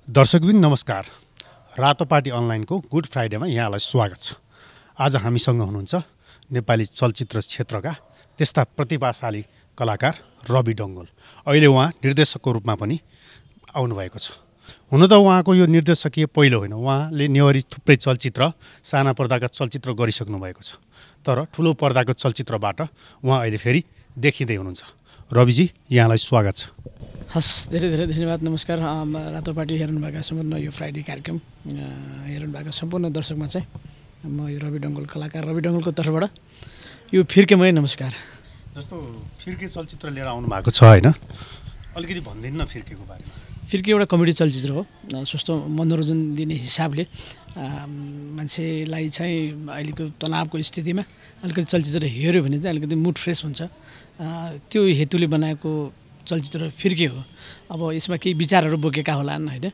दर्शकबिन नमस्कार। रातोपाटी अनलाइनको गुड फ्राइडेमा यहाँलाई स्वागत छ। आज हामीसँग हुनुहुन्छ नेपाली चलचित्र क्षेत्रका त्यस्ता प्रतिभाशाली कलाकार रवि डङ्गोल। अहिले उहाँ निर्देशकको रूपमा पनि आउनुभएको छ। हुन त उहाँको यो निर्देशकीय पहिलो होइन, उहाँले नेवरी थुप्रै चलचित्र, साना पर्दाका चलचित्र गरिसक्नु भएको छ। तर ठुलो पर्दाको चलचित्रबाट उहाँ अहिले फेरि देखिँदै हुनुहुन्छ। रविजी, यहाँलाई स्वागत छ। हस्, धेरै धेरै धन्यवाद। नमस्कार। रातोपाटी हेर्नुभएका सम्पूर्ण यो फ्राइडे कार्यक्रम हेर्नुभएका सम्पूर्ण दर्शकमा चाहिँ म यो रवि डङ्गोल, कलाकार रवि डङ्गोलको तर्फबाट यो फिर्केमै नमस्कार। जस्तो फिर्के चलचित्र लिएर आउनु भएको छ होइन, अलिकति भनिदिनु न फिर्केको बारेमा। फिर्के एउटा कमेडी चलचित्र हो। सस्तो मनोरञ्जन दिने हिसाबले मान्छेलाई चाहिँ अहिलेको तनावको स्थितिमा अलिकति चलचित्र हेऱ्यो भने चाहिँ अलिकति मुड फ्रेस हुन्छ। त्यो हेतुले बनाएको चलचित्र फिर्के हो। अब यसमा केही विचारहरू बोकेका होलान् होइन,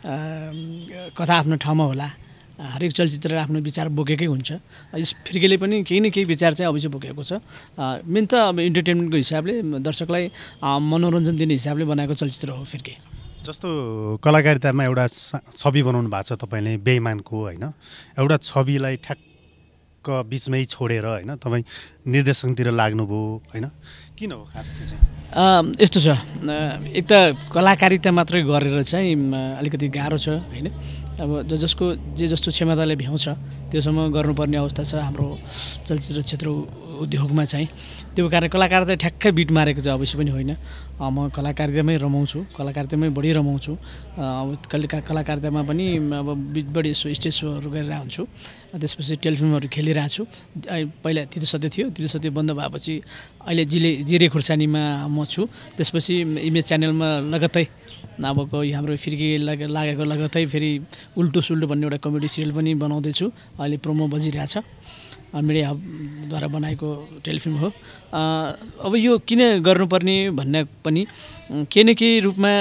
कथा आफ्नो ठाउँमा होला। हरेक चलचित्र आफ्नो विचार बोकेकै हुन्छ। यस फिर्केले पनि केही न केही विचार चाहिँ अवश्य बोकेको छ। मेन त अब इन्टरटेनमेन्टको हिसाबले, दर्शकलाई मनोरञ्जन दिने हिसाबले बनाएको चलचित्र हो फिर्के। जस्तो कलाकारितामा एउटा छवि बनाउनु भएको छ तपाईँले, बेइमानको होइन, एउटा छविलाई ठ्याक्क बिचमै छोडेर होइन तपाईँ निर्देशनतिर लाग्नुभयो होइन, किन हो खास त्यो चाहिँ? यस्तो छ, एक त कलाकारिता मात्रै गरेर चाहिँ अलिकति गाह्रो छ होइन। अब जसको जे जस्तो क्षमताले भ्याउँछ त्योसम्म गर्नुपर्ने अवस्था छ हाम्रो चलचित्र क्षेत्र उद्योगमा चाहिँ। त्यो कारण कलाकारिता ठ्याक्कै बिट मारेको चाहिँ अवश्य पनि होइन। म कलाकारितामै रमाउँछु, कलाकारितामै बढी रमाउँछु। अब कलाकारितामा पनि अब बढी स्टेज सोहरू गरेर हुन्छु। त्यसपछि टेलिफिल्महरू खेलिरहेको छु। पहिला तितो सत्य थियो, तितो सत्य बन्द भएपछि अहिले जिरे खुर्सानीमा म छु। त्यसपछि इमेज च्यानलमा लगत्तै अब हाम्रो फिर्के लागेको लगत्तै फेरि उल्टो सुल्टो भन्ने एउटा कमेडी सिरियल पनि बनाउँदैछु। अहिले प्रोमो बजिरहेछ, मिडिया हबद्वारा बनाएको टेलिफिल्म हो। अब यो किन गर्नुपर्ने भन्ने पनि केही न केही रूपमा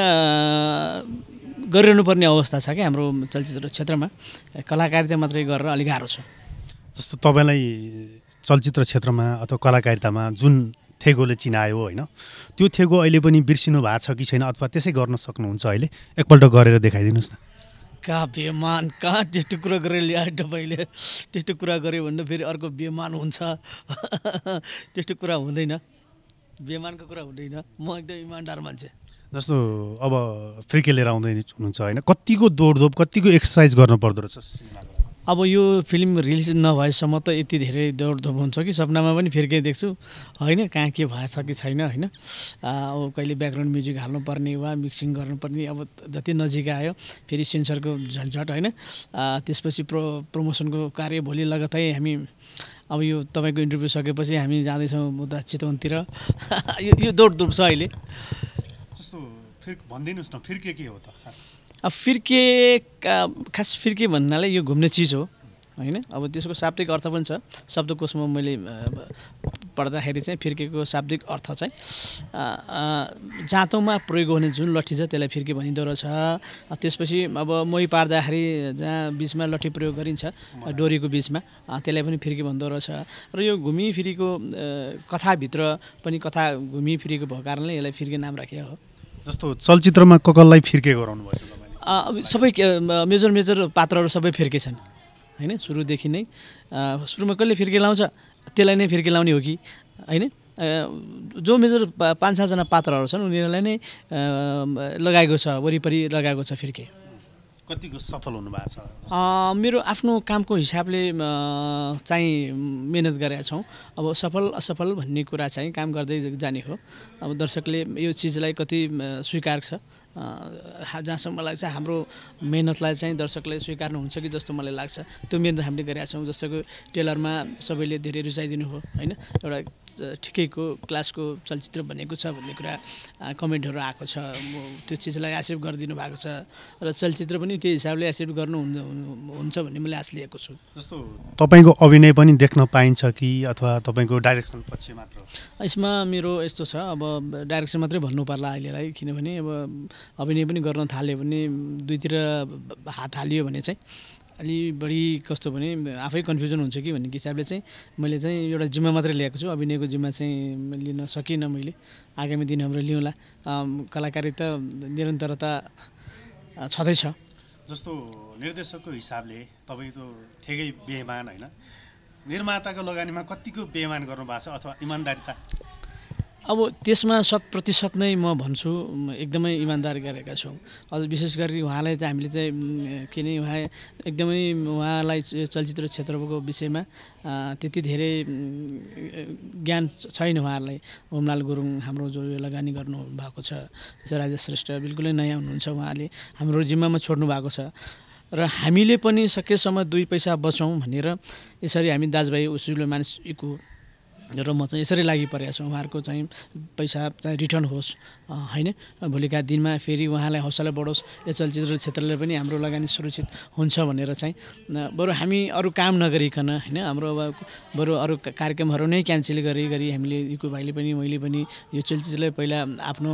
गरिरहनुपर्ने अवस्था छ क्या हाम्रो चलचित्र क्षेत्रमा। कलाकारिता मात्रै गरेर अलिक गाह्रो छ। जस्तो तपाईँलाई चलचित्र क्षेत्रमा अथवा कलाकारितामा जुन थेगोले चिनायो होइन, त्यो थेगो अहिले पनि बिर्सिनु भएको छ कि छैन, अथवा त्यसै गर्न सक्नुहुन्छ अहिले? एकपल्ट गरेर देखाइदिनुहोस् न। कहाँ बेमान, कहाँ त्यस्तो कुरा गरेर ल्याए तपाईँले? त्यस्तो कुरा गऱ्यो भने फेरि अर्को बेमान हुन्छ। त्यस्तो कुरा हुँदैन, बेमानको कुरा हुँदैन। म एकदम इमान्दार मान्छे। जस्तो अब फिर्के लिएर आउँदै हुनुहुन्छ होइन, कतिको दौडधोप, कतिको एक्सर्साइज गर्नु पर्दो रहेछ सिनेमाको? अब यो फिल्म रिलिज नभएसम्म त यति धेरै दौडधोप हुन्छ कि सपनामा पनि फिर्के देख्छु होइन, कहाँ के भएछ कि छैन होइन। अब कहिले ब्याकग्राउन्ड म्युजिक हाल्नुपर्ने वा मिक्सिङ गर्नुपर्ने, अब जति नजिक आयो फेरि सेन्सरको झन्झट होइन। त्यसपछि प्रमोसनको कार्य भोलि लगत्तै हामी अब यो तपाईँको इन्टरभ्यू सकेपछि हामी जाँदैछौँ उता चितवनतिर। यो दौडधोप छ अहिले। जस्तो भनिदिनुहोस् न, फिर्के के हो त खास? अब फिर्के खास फिर्के भन्नाले यो घुम्ने चिज हो होइन। अब त्यसको शाब्दिक अर्थ पनि छ। शब्दकोशमा मैले पढ्दाखेरि चाहिँ फिर्केको शाब्दिक अर्थ चाहिँ जाँतोमा प्रयोग हुने जुन लट्ठी छ त्यसलाई फिर्के भनिँदो रहेछ। त्यसपछि अब मोही पार्दाखेरि जहाँ बिचमा लट्ठी प्रयोग गरिन्छ डोरीको बिचमा, त्यसलाई पनि फिर्के भन्दो रहेछ। र यो घुमिफिरीको कथाभित्र पनि कथा घुमिफिरीको भएको कारणले यसलाई फिर्के नाम राखिएको हो। जस्तो चलचित्रमा कसलाई फिर्के गराउनु भयो? सबै मेजर पात्रहरू सबै फिर्के छन् होइन। सुरुदेखि नै सुरुमा कसले फिर्के लाउँछ त्यसलाई नै फिर्के लाउने हो कि होइन। जो मेजर 5-6जना पात्रहरू छन् उनीहरूलाई नै लगाएको छ, वरिपरि लगाएको छ फिर्के। कतिको सफल हुनुभएको छ? मेरो आफ्नो कामको हिसाबले चाहिँ मेहनत गरेका छौँ। अब सफल असफल भन्ने कुरा चाहिँ काम गर्दै जाने हो। अब दर्शकले यो चिजलाई कति स्वीकार छ, जहाँसम्म लाग्छ हाम्रो मेहनतलाई चाहिँ दर्शकले स्वीकार्नुहुन्छ कि जस्तो मलाई लाग्छ। त्यो मेहनत हामीले गरेका छौँ। जस्तोको टेलरमा सबैले धेरै रुचाइदिनु हो होइन, एउटा ठिकैको क्लासको चलचित्र बनेको छ भन्ने कुरा कमेन्टहरू आएको छ। त्यो चिजलाई एक्सेप्ट गरिदिनु भएको छ र चलचित्र पनि त्यो हिसाबले एक्सेप्ट गर्नुहुन्छ भन्ने मैले आश लिएको छु। जस्तो तपाईँको अभिनय पनि देख्न पाइन्छ कि अथवा तपाईँको डाइरेक्सन पछि मात्र? यसमा मेरो यस्तो छ, अब डाइरेक्सन मात्रै भन्नु पर्ला अहिलेलाई, किनभने अब अभिनय पनि गर्न थाल्यो भने दुईतिर हात हालियो भने चाहिँ अलि बढी कस्तो भने आफै कन्फ्युजन हुन्छ कि भन्ने हिसाबले चाहिँ मैले चाहिँ एउटा जिम्मा मात्रै ल्याएको छु। अभिनयको जिम्मा चाहिँ लिन सकिनँ मैले। आगामी दिन हाम्रो लिउँला। कलाकारिता निरन्तरता छँदैछ। जस्तो निर्देशकको हिसाबले तपाईँ त ठेकै बेइमान होइन, निर्माताको लगानीमा कतिको बेइमान गर्नुभएको छ अथवा इमान्दारिता? अब त्यसमा 100% नै म भन्छु एकदमै इमान्दारी गरेका छौँ। अझ विशेष गरी उहाँलाई चाहिँ हामीले चाहिँ किन उहाँ एकदमै उहाँलाई चलचित्र क्षेत्रको विषयमा त्यति धेरै ज्ञान छैन उहाँहरूलाई। होमलाल गुरुङ हाम्रो जो लगानी गर्नुभएको छ, राजेश श्रेष्ठ बिल्कुलै नयाँ हुनुहुन्छ, उहाँले हाम्रो जिम्मामा छोड्नु भएको छ र हामीले पनि सकेसम्म 2 पैसा बचौँ भनेर यसरी हामी दाजुभाइ उसिलो मानिसको र म चाहिँ यसरी लागि परेको छु। उहाँहरूको चाहिँ पैसा चाहिँ रिटर्न होस् होइन, भोलिका दिनमा फेरि उहाँलाई हौसला बढोस्, यो चलचित्र क्षेत्रले पनि हाम्रो लगानी सुरक्षित हुन्छ भनेर चाहिँ बरु हामी अरू काम नगरिकन होइन, हाम्रो अब बरु अरू कार्यक्रमहरू नै क्यान्सल गरी हामीले युकु भाइले पनि मैले पनि यो चलचित्रलाई पहिला आफ्नो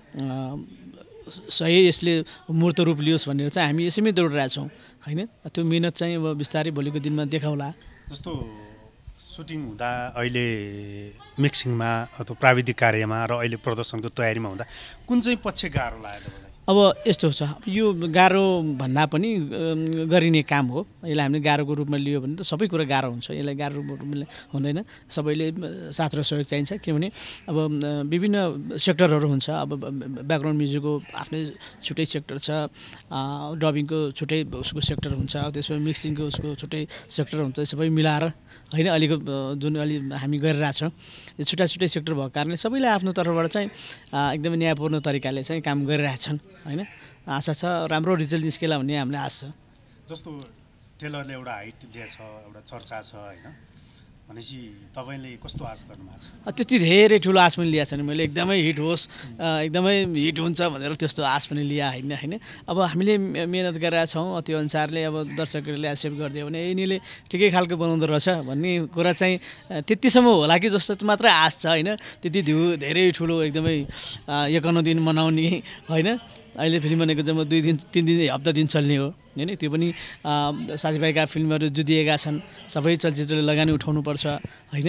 सही यसले मूर्त रूप लियोस् भनेर चाहिँ हामी यसैमै दौडिरहेछौँ होइन। त्यो मिहिनेत चाहिँ अब बिस्तारै भोलिको दिनमा देखाउला। जस्तो सुटिङ हुँदा अहिले मिक्सिङमा अथवा प्राविधिक कार्यमा र अहिले प्रदर्शनको तयारीमा हुँदा कुन चाहिँ पक्ष गाह्रो लाग्यो तपाईँलाई? अब यस्तो छ, यो गाह्रो भन्दा पनि गरिने काम हो। यसलाई हामीले गाह्रोको रूपमा लियो भने त सबै कुरा गाह्रो हुन्छ, यसलाई गाह्रो रूपमा हुँदैन। सबैले साथ र सहयोग चाहिन्छ, किनभने अब विभिन्न सेक्टरहरू हुन्छ। अब ब्याकग्राउन्ड म्युजिकको आफ्नै छुट्टै सेक्टर छ, डबिङको छुट्टै उसको सेक्टर हुन्छ, त्यसमा मिक्सिङको उसको छुट्टै सेक्टर हुन्छ। सबै मिलाएर होइन अहिलेको जुन अलि हामी गरिरहेछौँ यो छुट्टा छुट्टै सेक्टर भएको कारणले सबैले आफ्नो तर्फबाट चाहिँ एकदमै न्यायपूर्ण तरिकाले चाहिँ काम गरिरहेछन् होइन। आशा छ राम्रो रिजल्ट निस्केला भन्ने हामीलाई आशा छ। जस्तो टेलरले एउटा हाइट दिएछ, एउटा चर्चा छ होइन, भनेपछि तपाईँले कस्तो आश गर्नुभएको छ? त्यति धेरै ठुलो आश पनि लिएको छैन मैले, एकदमै हिट होस् एकदमै हिट हुन्छ भनेर त्यस्तो आश पनि लिया होइन। अब हामीले मेहनत गरेका छौँ, त्यो अनुसारले अब दर्शकहरूले एक्सेप्ट गरिदियो भने यिनीले ठिकै खालको बनाउँदो रहेछ भन्ने कुरा चाहिँ त्यतिसम्म होला कि जस्तो मात्रै आश छ होइन। त्यति धेरै ठुलो एकदमै 51 दिन मनाउने होइन। अहिले फिल्म बनेको चाहिँ 2 दिन 3 दिन हप्ता दिन चल्ने हो होइन। त्यो पनि साथीभाइका फिल्महरू जुदिएका छन्, सबै चलचित्रले लगानी उठाउनुपर्छ होइन।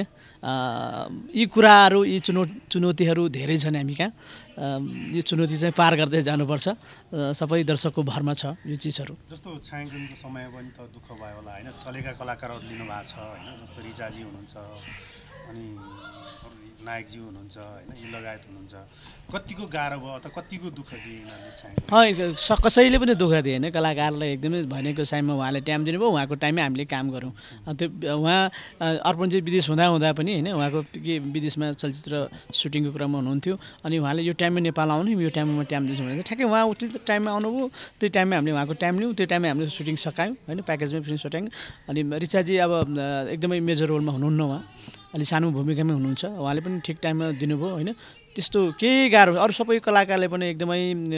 यी कुराहरू यी चुनौतीहरू धेरै छन् हामी कहाँ। यो चुनौती चाहिँ पार गर्दै जानुपर्छ, सबै दर्शकको भरमा छ यो चिजहरू। जस्तो छायाङ्कनको समय पनि त दुःख भयो होला होइन, चलेका कलाकारहरू लिनुभएको छ होइन, जस्तो रिचाजी हुनुहुन्छ अनि नायकजी हुनुहुन्छ होइन, यी लगायत हुनुहुन्छ। कतिको गाह्रो भयो अथवा कतिको दुःख दिए यिनीहरूले? कसैले पनि दुःख दिएन। कलाकारलाई एकदमै भनेको टाइममा उहाँले टाइम दिनुभयो, उहाँको टाइममै हामीले काम गऱ्यौँ। त्यो उहाँ अर्पणजी विदेश हुँदा पनि होइन, उहाँको के विदेशमा चलचित्र सुटिङको क्रममा हुनुहुन्थ्यो अनि उहाँले यो टाइममा नेपाल आउनु, यो टाइममा टाइम दिन्छु भने ठ्याक्कै उहाँ उठ्ने टाइममा आउनुभयो, त्यो टाइममा हामीले उहाँको टाइम लियौँ, त्यो टाइममा हामीले सुटिङ सकायौँ होइन, प्याकेजमै फिल्म सुटायौँ। अनि रिचाजी अब एकदमै मेजर रोलमा हुनुहुन्न, उहाँ अलि सानो भूमिकामै हुनुहुन्छ, उहाँले पनि ठिक टाइममा दिनुभयो होइन। त्यस्तो केही गाह्रो, अरू सबै कलाकारले पनि एकदमै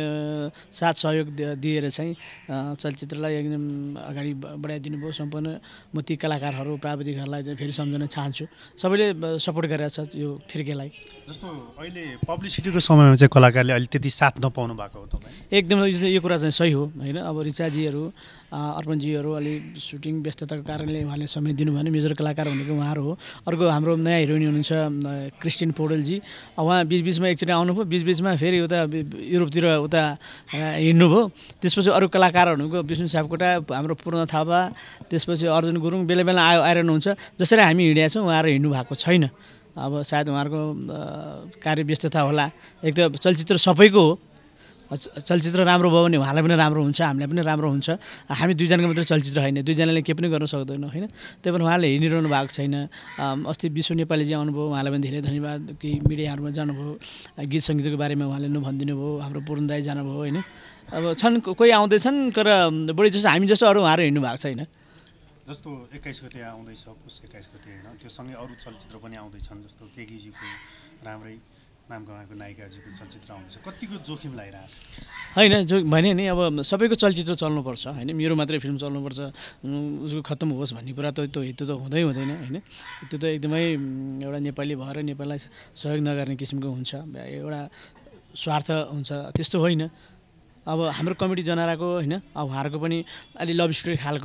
साथ सहयोग दिएर चाहिँ चलचित्रलाई एकदम अगाडि बढाइदिनु भयो सम्पूर्ण। म ती कलाकारहरू प्राविधिकहरूलाई चाहिँ फेरि सम्झाउन चाहन्छु, सबैले सपोर्ट गरेर छ यो फिर्केलाई। जस्तो अहिले पब्लिसिटीको समयमा चाहिँ कलाकारले अहिले त्यति साथ नपाउनु भएको हो तपाईँ? एकदमै यो कुरा चाहिँ सही हो होइन। अब रिचाजीहरू अर्पणजीहरू अलि सुटिङ व्यस्तताको कारणले उहाँले समय दिनु भएन, मेजर कलाकार भनेको उहाँहरू हो। अर्को हाम्रो नयाँ हिरोइन हुनुहुन्छ क्रिस्टिन पौडेलजी, उहाँ बिचबिचमा एकचोटि आउनुभयो, बिचबिचमा फेरि उता युरोपतिर उता हिँड्नुभयो। त्यसपछि अरू कलाकारहरूको विष्णु सापकोटा, हाम्रो पूर्ण थापा, त्यसपछि अर्जुन गुरुङ बेला बेला आइरहनुहुन्छ। जसरी हामी हिँडेका छौँ उहाँहरू हिँड्नु भएको छैन। अब सायद उहाँहरूको कार्य व्यस्तता होला। एक त चलचित्र सबैको हो, चलचित्र राम्रो भयो भने उहाँलाई पनि राम्रो हुन्छ, हामीलाई पनि राम्रो हुन्छ। हामी दुईजनाको मात्रै चलचित्र होइन, दुईजनाले केही पनि गर्न सक्दैनौँ होइन। त्यही भएर उहाँले हिँडिरहनु भएको छैन। अस्ति विश्व नेपालीजी आउनुभयो, उहाँलाई पनि धेरै धन्यवाद। कि मिडियाहरूमा जानुभयो, गीत सङ्गीतको बारेमा उहाँले भनिदिनु भयो, हाम्रो पूर्ण दाइ जानुभयो होइन। अब छन् कोही आउँदैछन् तर बढी जस्तो हामी जस्तो अरू उहाँहरू हिँड्नु भएको छैन। जस्तो 21 गते आउँदैछ, पुस 21 गते होइन, त्यो सँगै अरू चलचित्र पनि आउँदैछन्। जस्तो केकीजीको राम्रै नाम कमाएको नायिकाजीको चलचित्र आउँदैछ, कतिको जोखिम लागिरहेछ होइन? भने नि अब सबैको चलचित्र चल्नुपर्छ होइन, मेरो मात्रै फिल्म चल्नुपर्छ उसको खत्तम होस् भन्ने कुरा त त्यो हेतु त हुँदैन होइन। त्यो त एकदमै एउटा नेपाली भएर नेपाललाई सहयोग नगर्ने किसिमको हुन्छ, एउटा स्वार्थ हुन्छ, त्यस्तो होइन। अब हाम्रो कमेडी जनाराको होइन, अब उहाँहरूको पनि अलि लभ स्टोरी खालको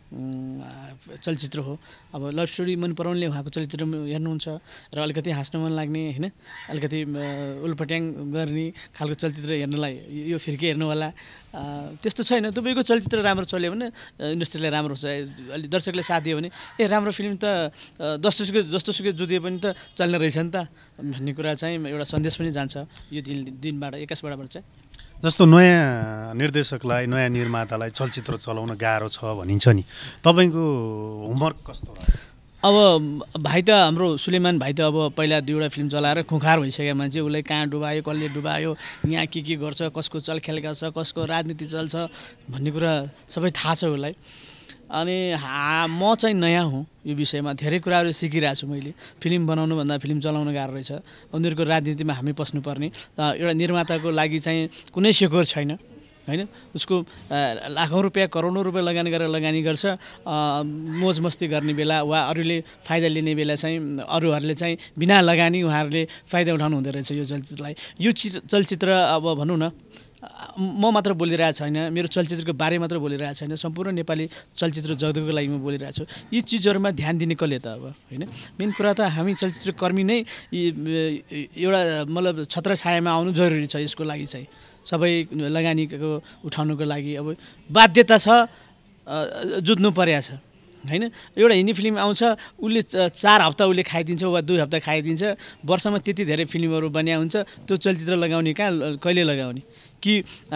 चलचित्र हो। अब लभ स्टोरी मन पराउनेले उहाँको चलचित्र हेर्नुहुन्छ र अलिकति हाँस्न मन लाग्ने होइन अलिकति उल्पट्याङ गर्ने खालको चलचित्र हेर्नलाई यो फिर्के हेर्नु होला त्यस्तो छैन। दुबईको चलचित्र राम्रो चल्यो भने इन्डस्ट्रीलाई राम्रो हुन्छ अलि दर्शकले साथ दियो भने राम्रो फिल्म त जस्तोसुकै जुदिए पनि त चल्ने रहेछ नि त भन्ने कुरा चाहिँ एउटा सन्देश पनि जान्छ यो दिनबाट एक्काइसबाट चाहिँ। जस्तो नयाँ निर्देशकलाई नयाँ निर्मातालाई चलचित्र चलाउन गाह्रो छ भनिन्छ नि तपाईँको होमवर्क कस्तो रह्यो? अब भाइ त हाम्रो सुलेमान भाइ त अब पहिला 2वटा फिल्म चलाएर खुखार भइसक्यो मान्छे उसलाई कहाँ डुबायो कसले डुबायो यहाँ के गर्छ कसको चलखेल गर्छ कसको राजनीति चल्छ भन्ने कुरा सबै थाहा छ उसलाई। अनि म चाहिँ नयाँ हुँ यो विषयमा धेरै कुराहरू सिकिरहेको छु मैले। फिल्म बनाउनुभन्दा फिल्म चलाउन गाह्रो रहेछ उनीहरूको राजनीतिमा हामी पस्नुपर्ने एउटा निर्माताको लागि चाहिँ कुनै सेक्योर छैन होइन उसको लाखौँ रुपियाँ करोडौँ रुपियाँ लगानी गर्छ मोज मस्ती गर्ने बेला वा अरूले फाइदा लिने बेला चाहिँ अरूहरूले चाहिँ बिना लगानी उहाँहरूले फाइदा उठाउनु हुँदो रहेछ यो चलचित्रलाई। यो चलचित्र अब भनौँ न म मात्र बोलिरहेको छैन मेरो चलचित्रको बारे मात्र बोलिरहेको छैन सम्पूर्ण नेपाली चलचित्र जगतको लागि म बोलिरहेको छु। यी चिजहरूमा ध्यान दिने कसले त अब होइन मेन कुरा त हामी चलचित्रकर्मी नै एउटा मतलब छत्रछायामा आउनु जरुरी छ। यसको लागि चाहिँ सबै लगानीको उठाउनुको लागि अब बाध्यता छ जुझ्नु परेको छ होइन। एउटा हिन्दी फिल्म आउँछ उसले 4 हप्ता उसले खाइदिन्छ वा 2 हप्ता खाइदिन्छ वर्षमा त्यति धेरै फिल्महरू बनिया हुन्छ त्यो चलचित्र लगाउने कहाँ कहिले लगाउने कि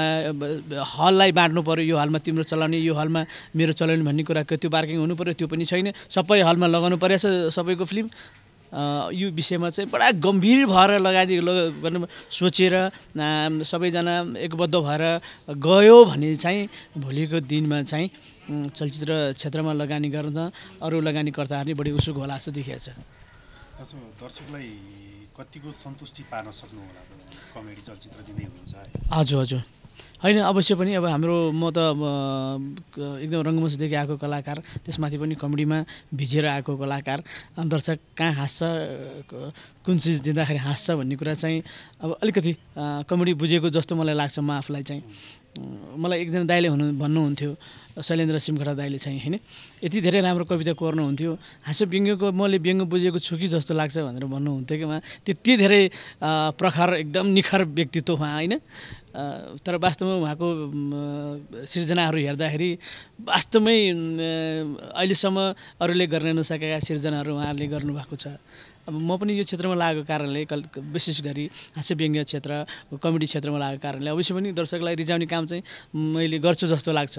हललाई बाँड्नु पर्यो यो हलमा तिम्रो चलाउने यो हलमा मेरो चलाउने भन्ने कुरा त्यो बार्किङ हुनु पर्यो त्यो पनि छैन। सबै हलमा लगाउनु परेछ सबैको फिल्म यो विषयमा चाहिँ बडा गम्भीर भएर लगानी गर्नु सोचेर सबैजना एकबद्ध भएर गयो भने चाहिँ भोलिको दिनमा चाहिँ चलचित्र क्षेत्रमा लगानी गर्न अरू लगानीकर्ताहरूले बढी उत्सुक होला जस्तो देखिएको छ। दर्शकलाई कतिको सन्तुष्टि पार्न सक्नु होला कमेडी चलचित्र दिँदै हुनुहुन्छ? हजुर होइन अवश्य पनि अब हाम्रो म त एकदम रङ्गमञ्चदेखि आएको कलाकार त्यसमाथि पनि कमेडीमा भिजेर आएको कलाकार दर्शक कहाँ हाँस्छ कुन चिज दिँदाखेरि हाँस्छ भन्ने कुरा चाहिँ अब अलिकति कमेडी बुझेको जस्तो मलाई लाग्छ म आफूलाई चाहिँ। मलाई एकजना दाइले भन्नुहुन्थ्यो शैलेन्द्र सिमखडा दाइले चाहिँ होइन यति धेरै राम्रो कविता कोर्नुहुन्थ्यो हाँस्य व्यङ्ग्यको मैले व्यङ्ग्य बुझेको छु कि जस्तो लाग्छ भनेर भन्नुहुन्थ्यो कि उहाँ त्यति धेरै प्रखर एकदम निखर व्यक्तित्व उहाँ होइन। तर वास्तवमा उहाँको सिर्जनाहरू हेर्दाखेरि वास्तवमै अहिलेसम्म अरूले गर्न नसकेका सिर्जनाहरू उहाँहरूले गर्नुभएको छ। अब म पनि यो क्षेत्रमा लागेको कारणले विशेष गरी हाँस्य व्यङ्ग्य क्षेत्र कमेडी क्षेत्रमा लागेको कारणले अवश्य पनि दर्शकलाई रिझाउने काम चाहिँ मैले गर्छु जस्तो लाग्छ।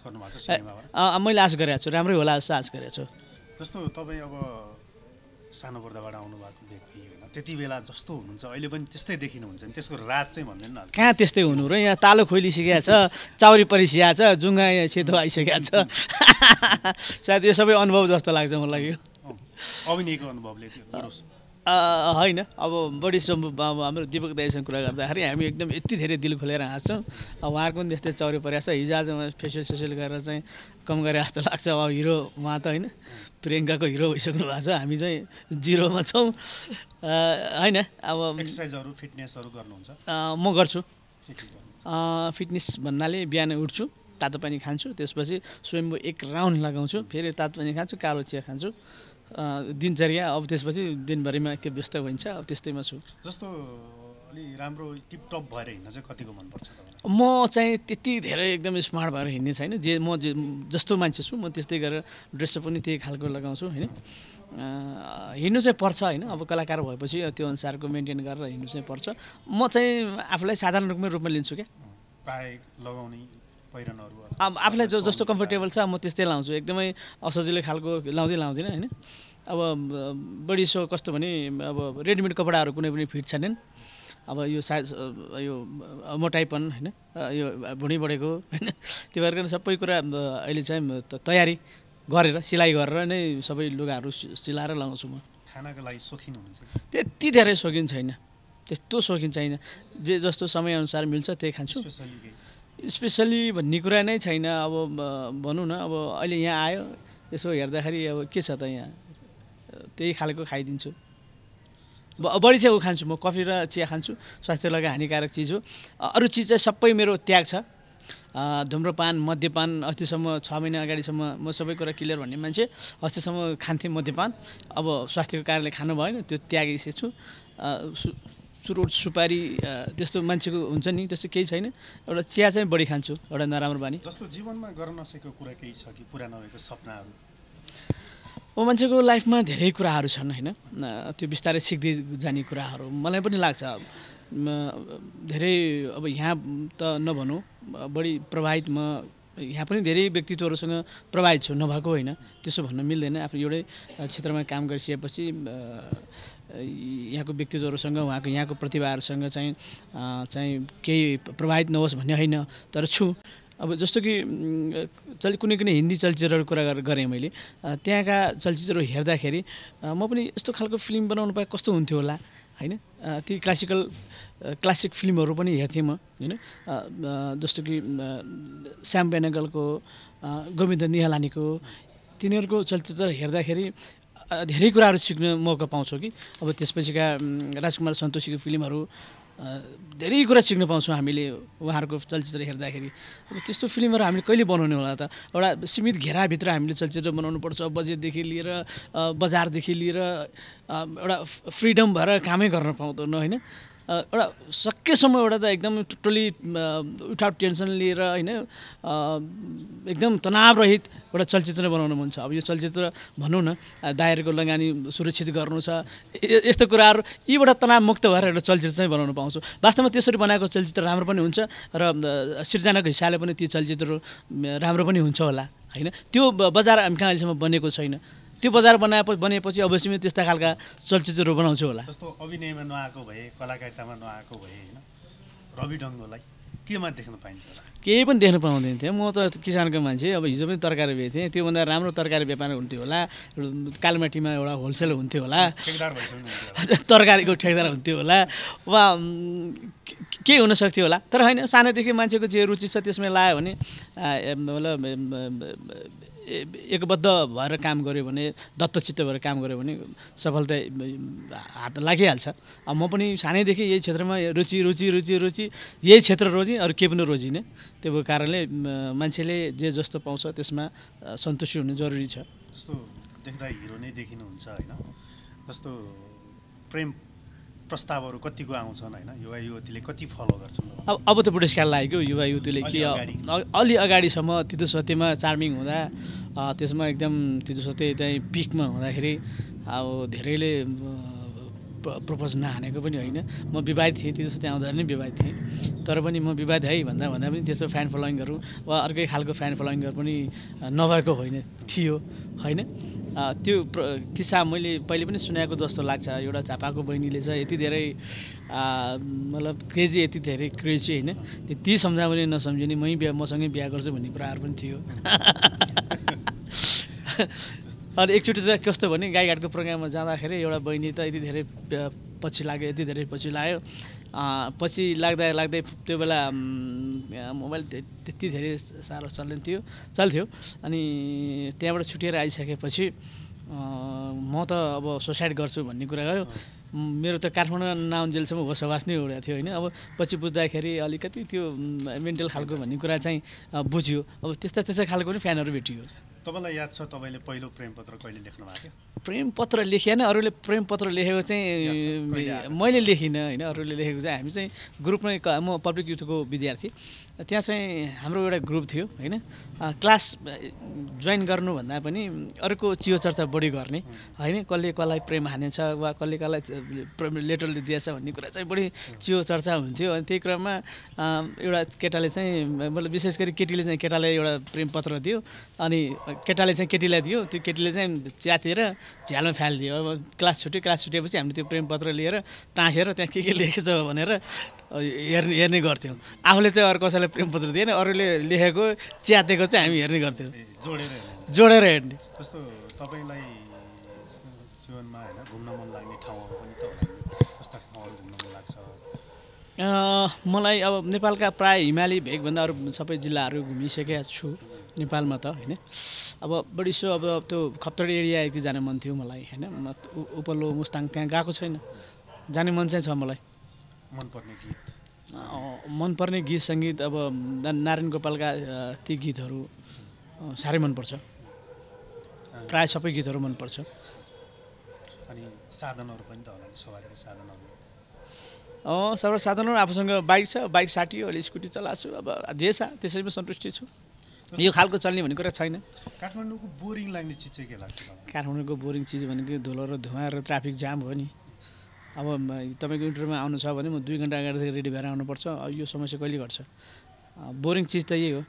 मैले आश गरेको छु राम्रै होला जस्तो आश गरेको छु। जस्तो तपाईँ अब सानो पर्दाबाट आउनुभएको व्यक्ति होइन त्यति बेला जस्तो हुनुहुन्छ अहिले पनि त्यस्तै देखिनुहुन्छ नि त्यसको राज चाहिँ भन्दैन न कहाँ त्यस्तै हुनु र यहाँ तालो खोलिसकेको छ चाउरी परिसकेको छ जुङ्गा सेतो आइसकेको छ सायद यो सबै अनुभव जस्तो लाग्छ मलाई यो अभिनयको अनुभवले होइन। अब बढी अब हाम्रो दीपक दाइसँग कुरा गर्दाखेरि हामी एकदम यति धेरै दिल खोलेर हाँस्छौँ। अब उहाँहरूको पनि त्यस्तै चौरी परेको छ हिजो आज फेसियल सेसियल गरेर चाहिँ कम गरे जस्तो लाग्छ। अब हिरो उहाँ त होइन प्रियङ्काको हिरो भइसक्नु भएको छ हामी चाहिँ जिरोमा छौँ होइन। अब एक्सर्साइजहरू फिटनेसहरू गर्नुहुन्छ? म गर्छु फिटनेस भन्नाले बिहान उठ्छु तातो पानी खान्छु त्यसपछि स्वयम्भू 1 राउन्ड लगाउँछु फेरि तातो पानी खान्छु कालो चिया खान्छु दिनचर्या अब त्यसपछि दिनभरिमा के व्यस्त हुन्छ अब त्यस्तैमा छु। जस्तो अलि राम्रो टिपटप भएर हिँड्न चाहिँ कतिको मनपर्छ? म चाहिँ त्यति धेरै एकदम स्मार्ट भएर हिँड्ने छैन म जस्तो मान्छे छु म त्यस्तै गरेर ड्रेसअप पनि त्यही खालको लगाउँछु होइन। हिँड्नु चाहिँ पर्छ होइन अब कलाकार भएपछि त्यो अनुसारको मेन्टेन गरेर हिँड्नु चाहिँ पर्छ। म चाहिँ आफूलाई साधारण रूपमा लिन्छु क्या प्राय लगाउने पहिरनहरू अब आफूलाई जस्तो कम्फर्टेबल छ म त्यस्तै लाउँछु एकदमै असजिलो खालको लाउँदिनँ होइन। अब बढी सो कस्तो भने अब रेडिमेड कपडाहरू कुनै पनि फिट छैनन् अब यो सायद यो मोटाइपन होइन यो भुँडी बढेको होइन त्यो भएर सबै कुरा अहिले चाहिँ तयारी गरेर सिलाइ गरेर नै सबै लुगाहरू सिलाएर लगाउँछु। म खानाको लागि सोखिन हुनुहुन्छ? त्यति धेरै सोखिन छैन त्यस्तो सोखिन छैन जे जस्तो समयअनुसार मिल्छ त्यही खान्छु। स्पेसली भन्ने कुरा नै छैन अब भनौँ न अब अहिले यहाँ आयो यसो हेर्दाखेरि अब के छ त यहाँ त्यही खालको खाइदिन्छु। बढी चाहिँ ऊ खान्छु म कफी र चिया खान्छु स्वास्थ्यलाई हानिकारक चिज हो। अरू चिज चाहिँ सबै मेरो त्याग छ धुम्रपान मद्यपान अस्तिसम्म 6 महिना अगाडिसम्म म सबै कुरा क्लियर भन्ने मान्छे अस्तिसम्म खान्थेँ मद्यपान अब स्वास्थ्यको कारणले खानु भएन त्यो त्यागिसकेको छु चुरोट सुपारी त्यस्तो मान्छेको हुन्छ नि त्यस्तो केही छैन एउटा चिया चाहिँ बढी खान्छु एउटा नराम्रो बानी जस्तो जीवनमा गर्न नसकेको कुरा केही छ कि पुरा नभएको सपनाहरू मान्छेको लाइफमा धेरै कुराहरू छन् होइन त्यो बिस्तारै सिक्दै जाने कुराहरू मलाई पनि लाग्छ धेरै अब यहाँ त नभनौँ बढी प्रभावित म यहाँ पनि धेरै व्यक्तित्वहरूसँग प्रभावित छु नभएको होइन त्यसो भन्न मिल्दैन आफ्नो एउटै क्षेत्रमा काम गरिसकेपछि यहाँको व्यक्तित्वहरूसँग उहाँको यहाँको प्रतिभाहरूसँग चाहिँ केही प्रभावित नहोस् भन्ने होइन तर छु अब जस्तो कि कुनै हिन्दी चलचित्रहरूको कुरा गरेँ मैले त्यहाँका चलचित्रहरू हेर्दाखेरि म पनि यस्तो खालको फिल्म बनाउनु पाए कस्तो हुन्थ्यो होला होइन ती क्लासिक फिल्महरू पनि हेर्थेँ म होइन जस्तो कि श्याम बेनेगलको गोविन्द निहलानीको तिनीहरूको चलचित्र हेर्दाखेरि धेरै कुराहरू सिक्न मौका पाउँछौँ कि अब त्यसपछिका राजकुमार सन्तोषीको फिल्महरू धेरै कुरा सिक्न पाउँछौँ हामीले उहाँहरूको चलचित्र हेर्दाखेरि अब त्यस्तो फिल्महरू हामीले कहिले बनाउने होला त एउटा सीमित घेराभित्र हामीले चलचित्र बनाउनुपर्छ बजेटदेखि लिएर बजारदेखि लिएर एउटा फ्रिडम भएर कामै गर्न पाउँदैन होइन एउटा सकेसम्म एउटा त एकदम टोटली विथआउट टेन्सन लिएर होइन एकदम तनावरहित एउटा चलचित्र बनाउनु मन छ अब यो चलचित्र भनौँ न दायरको लगानी सुरक्षित गर्नु छ यस्तो कुराहरू यीबाट तनावमुक्त भएर एउटा चलचित्र चाहिँ बनाउनु पाउँछु वास्तवमा त्यसरी बनाएको चलचित्र राम्रो पनि हुन्छ र सिर्जनाको हिसाबले पनि ती चलचित्र राम्रो पनि हुन्छ होला होइन त्यो बजार हामी कहाँ अहिलेसम्म बनेको छैन त्यो बजार बनेपछि अवश्य त्यस्ता खालका चलचित्रहरू बनाउँछु होला जस्तो अभिनयमा नआएको भए कलाकारितामा नआएको भए होइन रवि डङ्गोलाई केमा देख्न पाइन्छ होला केही पनि देख्न पाउँदैन थियो म त किसानको मान्छे अब हिजो पनि तरकारी बेच्थेँ त्योभन्दा राम्रो तरकारी व्यापार हुन्थ्यो होला कालमाटीमा एउटा होलसेल हुन्थ्यो होला तरकारीको ठेकदार हुन्थ्यो होला वा के हुन सक्थ्यो होला तर होइन सानैदेखि मान्छेको जे रुचि छ त्यसमा लाग्यो भने मतलब एकबद्ध भएर काम गऱ्यो भने दत्तचित्त भएर काम गऱ्यो भने सफलता हात लागिहाल्छ अब म पनि सानैदेखि यही क्षेत्रमा रुचि यही क्षेत्र रोजी अरू केही पनि रोजिनँ त्यो कारणले मान्छेले जे जस्तो पाउँछ त्यसमा सन्तुष्टि हुनु जरुरी छ जस्तो देख्दा हिरो नै देखिनुहुन्छ होइन जस्तो प्रेम प्रस्तावहरू कतिको आउँछन् होइन युवा युवतीले कति फलो गर्छन् अब त बुढेसकाल लाग्यो युवा युवतीले के अलि अगाडिसम्म तितो सत्यमा चार्मिङ हुँदा त्यसमा एकदम तितो सत्य चाहिँ पिकमा हुँदाखेरि अब धेरैले प्रपोज नहानेको पनि होइन म विवाहित थिएँ तितो सत्य आउँदा नै विवाहित थिएँ तर पनि म विवाहित है भन्दा पनि त्यस्तो फ्यान फलोइङहरू वा अर्कै खालको फ्यान फलोइङहरू पनि नभएको होइन थियो होइन त्यो किस्सा मैले पहिले पनि सुनेको जस्तो लाग्छ एउटा झापाको बहिनीले चाहिँ यति धेरै मतलब क्रेजी यति धेरै क्रेजी होइन ती सम्झा पनि नसम्झिने मसँगै बिहा गर्छु भन्ने कुराहरू पनि थियो अनि एकचोटि त कस्तो भने गाईघाटको प्रोग्राममा जाँदाखेरि एउटा बहिनी त यति धेरै पछि लाग्यो पछि लाग्दै त्यो बेला मोबाइल त्यति धेरै साह्रो चल्थ्यो अनि त्यहाँबाट छुटेर आइसकेपछि म त अब सुसाइड गर्छु भन्ने कुरा गयो मेरो त काठमाडौँ नआउन्जेलसम्म बसोबास नै उडेको थियो होइन अब पछि बुझ्दाखेरि अलिकति त्यो मेन्टल खालको भन्ने कुरा चाहिँ बुझ्यो अब त्यस्ता खालको पनि फ्यानहरू भेटियो तपाईँलाई याद छ तपाईँले पहिलो प्रेमपत्र कहिले लेख्नु भएको थियो प्रेमपत्र लेखेन अरूले प्रेमपत्र लेखेको चाहिँ मैले लेखिनँ होइन अरूले लेखेको चाहिँ हामी चाहिँ ग्रुपमै म पब्लिक युथको विद्यार्थी त्यहाँ चाहिँ हाम्रो एउटा ग्रुप थियो होइन क्लास जोइन गर्नुभन्दा पनि अरूको चियो चर्चा बढी गर्ने होइन कसले कसलाई प्रेम हानेछ वा कसले कसलाई लेटर दिएछ भन्ने कुरा चाहिँ बढी चियो चर्चा हुन्थ्यो अनि त्यही क्रममा एउटा केटाले चाहिँ मतलब विशेष गरी केटीले चाहिँ केटालाई एउटा प्रेमपत्र दियो अनि केटाले चाहिँ केटीलाई दियो त्यो केटीले चाहिँ च्यातेर झ्यालमा फालिदियो अब क्लास छुटेपछि हामीले त्यो प्रेमपत्र लिएर टाँसेर त्यहाँ के लेखेछ भनेर हेर्ने गर्थ्यौँ आफूले चाहिँ अरू कसैलाई प्रेमपत्र दिएन अरूले लेखेको च्यातेको चाहिँ हामी हेर्ने गर्थ्यौँ जोडेर हेर्ने जस्तो तपाईँलाई जीवनमा होइन घुम्न मन लाग्ने ठाउँहरू पनि त कस्ता ठाउँहरू घुम्न मन लाग्छ मलाई अब नेपालका प्राय हिमाली भेगभन्दा अरू सबै जिल्लाहरू घुमिसकेका छु नेपालमा त होइन अब बढी सो अब त्यो खप्तडी एरिया एक जान मन थियो मलाई होइन उपल्लो मुस्ताङ त्यहाँ गएको छैन जाने मन चाहिँ छ मलाई मनपर्ने गीत मनपर्ने गीत सङ्गीत अब नारायण गोपालका ती गीतहरू साह्रै मनपर्छ। प्राय सबै गीतहरू मनपर्छ। अनि साधनहरू पनि त होला नि, सवारीको साधनहरू? सबै साधनहरू आफूसँग बाइक छ, बाइक साटियो, अहिले स्कुटी चलाएको छु, अब जे छ त्यसैमा सन्तुष्टि छु। यो खालको चल्ने भन्ने कुरा छैन। काठमाडौँको बोरिङ लाग्ने चिज चाहिँ के लाग्छ? काठमाडौँको बोरिङ चिज भनेको धुलो र धुवा र ट्राफिक जाम हो नि। अब तपाईँको इन्टरभ्यूमा आउनु छ भने म 2 घन्टा अगाडिदेखि रेडी भएर आउनुपर्छ। यो समस्या कहिले घट्छ? बोरिङ चिज त यही हो।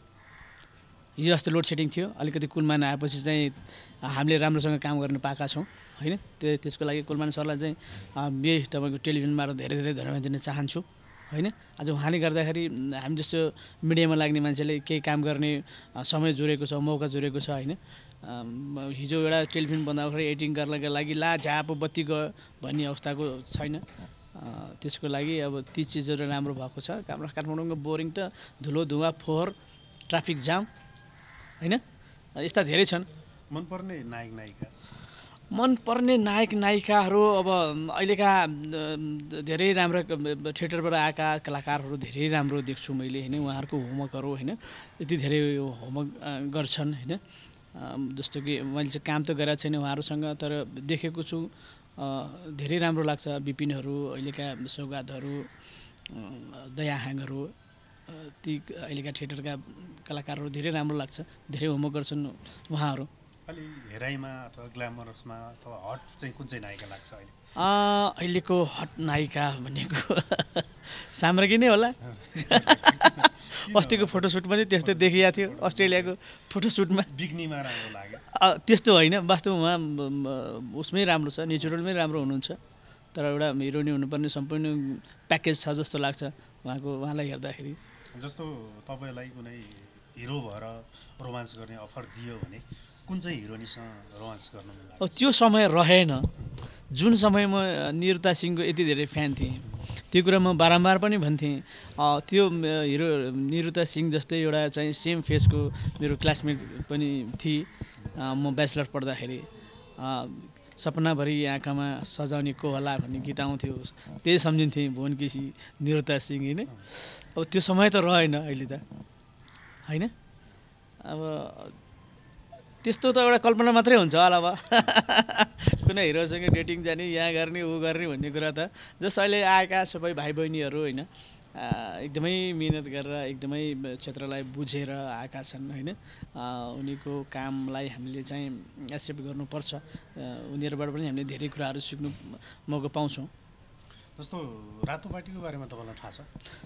हिजो अस्ति लोड सेडिङ थियो, अलिकति कुलमान आएपछि चाहिँ हामीले राम्रोसँग काम गर्न पाएका छौँ होइन। त्यसको लागि कुलमान सरलाई चाहिँ यही तपाईँको टेलिभिजनमा धेरै धेरै धन्यवाद दिन चाहन्छु होइन। आज उहाँले गर्दाखेरि हामी जस्तो मिडियामा लाग्ने मान्छेले केही काम गर्ने समय जोडेको छ, मौका जोडेको छ होइन। हिजो एउटा टेलिभिजन बनाउँदाखेरि एडिटिङ गर्नका लागि ला झाप बत्ती गयो भन्ने अवस्थाको छैन। त्यसको लागि अब ती चिजहरू राम्रो भएको छ। काठमाडौँको बोरिङ त धुलो धुवा फोहोर ट्राफिक जाम होइन, यस्ता धेरै छन्। मनपर्ने नायक नायिका? मनपर्ने नायक नायिकाहरू अब अहिलेका धेरै राम्रा थिएटरबाट आएका कलाकारहरू धेरै राम्रो देख्छु मैले होइन। उहाँहरूको होमवर्कहरू होइन यति धेरै होमवर्क गर्छन् होइन। जस्तो कि मैले चाहिँ काम त गरेको छैन उहाँहरूसँग, तर देखेको छु धेरै राम्रो लाग्छ। विपिनहरू, अहिलेका सौगातहरू, दयाहाङहरू, ती अहिलेका थिएटरका कलाकारहरू धेरै राम्रो लाग्छ। धेरै होमवर्क गर्छन् उहाँहरू। अलि हेराइमा अथवा ग्ल्यामरसमा अथवा हट चाहिँ कुन चाहिँ नायिका लाग्छ अहिले? अहिलेको हट नायिका भनेको साम्राज्ञी नै होला। अस्तिको फोटोसुट पनि त्यस्तै देखिएको थियो अस्ट्रेलियाको फोटोसुटमा। बिग्नीमा राम्रो लाग्यो त्यस्तो होइन, वास्तवमा उहाँ उसमै राम्रो छ, नेचुरलमै राम्रो हुनुहुन्छ। तर एउटा हिरोइनी हुनुपर्ने सम्पूर्ण प्याकेज छ जस्तो लाग्छ उहाँलाई हेर्दाखेरि। जस्तो तपाईँलाई कुनै हिरो भएर रोमान्स गर्ने अफर दियो भने कुन चाहिँ हिरोइनीसँग रोमान्स गर्न मन लाग्छ? त्यो समय रहेन जुन समय म निरुता सिंहको यति धेरै फ्यान थिएँ। त्यो कुरा म बारम्बार पनि भन्थेँ। त्यो हिरो निरुता सिंह जस्तै एउटा चाहिँ सेम फेसको मेरो क्लासमेट पनि थिए। म ब्याचलर पढ्दाखेरि सपनाभरि आँखामा सजाउने को होला भन्ने गीत आउँथ्यो, त्यही सम्झिन्थेँ भुवन केसी निरुता सिंह होइन। अब त्यो समय त रहेन अहिले त होइन। अब त्यस्तो त एउटा कल्पना मात्रै हुन्छ होला अब कुनै हिरोसँग डेटिङ जाने, यहाँ गर्ने, ऊ गर्ने भन्ने कुरा त। जस अहिले आएका सबै भाइ बहिनीहरू होइन एकदमै मिहिनेत गरेर एकदमै क्षेत्रलाई बुझेर आएका छन् होइन। उनीको कामलाई हामीले चाहिँ एक्सेप्ट गर्नुपर्छ। उनीहरूबाट पनि हामीले धेरै कुराहरू सिक्नु मौका पाउँछौँ। जस्तो रातो पार्टीको बारेमा तपाईँलाई थाहा छ?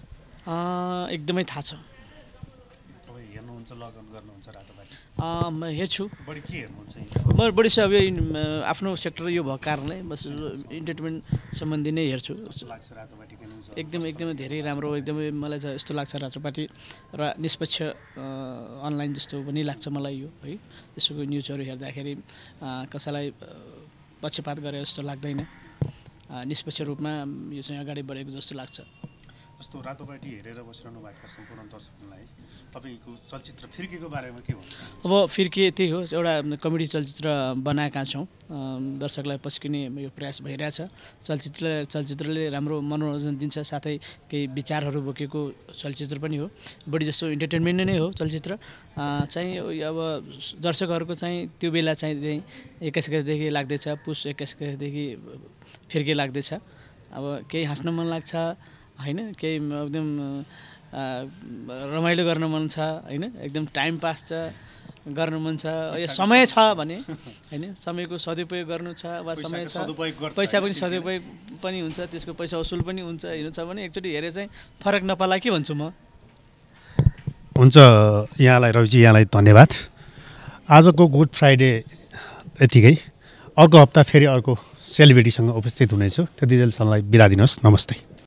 एकदमै थाहा छ। तपाईँ हेर्नुहुन्छ, लगअन गर्नुहुन्छ रातो पार्टी? म हेर्छु। बढी के हेर्नुहुन्छ? म बढी चाहिँ अब आफ्नो सेक्टर यो भएको कारणले बस इन्टरटेनमेन्ट सम्बन्धी नै हेर्छु। लाग्छ रातो पार्टीको न्युज एकदमै धेरै राम्रो, एकदमै मलाई चाहिँ यस्तो लाग्छ रातो पार्टी र निष्पक्ष अनलाइन जस्तो पनि लाग्छ मलाई यो है। यसको न्युजहरू हेर्दाखेरि कसैलाई पक्षपात गरे जस्तो लाग्दैन, निष्पक्ष रूपमा यो चाहिँ अगाडि बढेको जस्तो लाग्छ। जस्तो रातो पार्टी हेरेर बसिरहनु भएका सम्पूर्ण दर्शकहरूलाई तपाईँको चलचित्र फिर्केको बारेमा के भन्नुहुन्छ? अब फिर्के त्यही हो, एउटा कमेडी चलचित्र बनाएका छौँ, दर्शकलाई पस्किने यो प्रयास भइरहेछ। चलचित्रले राम्रो मनोरञ्जन दिन्छ, साथै केही विचारहरू बोकेको चलचित्र पनि हो। बढी जस्तो इन्टरटेनमेन्ट नै हो चलचित्र चाहिँ। अब दर्शकहरूको चाहिँ त्यो बेला चाहिँ 21 गतेदेखि लाग्दैछ, पुस 21 गतेदेखि फिर्के लाग्दैछ। अब केही हाँस्न मन लाग्छ होइन, केही एकदम रमाइलो गर्न मन छ होइन, एकदम टाइम पास छ गर्न मन छ, समय छ भने होइन, समयको सदुपयोग गर्नु छ वा समय छ, पैसा पनि सदुपयोग पनि हुन्छ, त्यसको पैसा असुल पनि हुन्छ हेर्नु छ भने एकचोटि हेरेर चाहिँ फरक नपाला के भन्छु म। हुन्छ, यहाँलाई रविजी, यहाँलाई धन्यवाद। आजको गुड फ्राइडे यतिकै, अर्को हप्ता फेरि अर्को सेलिब्रिटीसँग उपस्थित हुनेछु। त्यति जेलसम्मलाई बिदा दिनुहोस्। नमस्ते।